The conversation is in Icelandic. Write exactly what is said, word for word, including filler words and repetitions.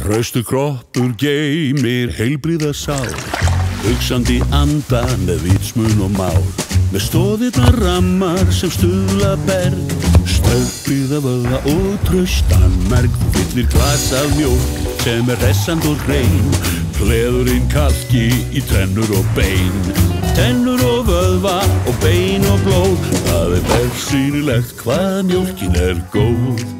Hraustur kroppur geymir heilbrigða sál, hugsandi anda með vitsmun og mál, með stoðirnar rammar sem stuðla berg, stöðbrigða vöðva og traustan merg. Þú fyllir glas af mjólk sem er hressand og hrein, pleðurinn kalki í tennur og bein, tennur og vöðva og bein og blóð. Það er bersýnilegt hvað mjólkin er góð.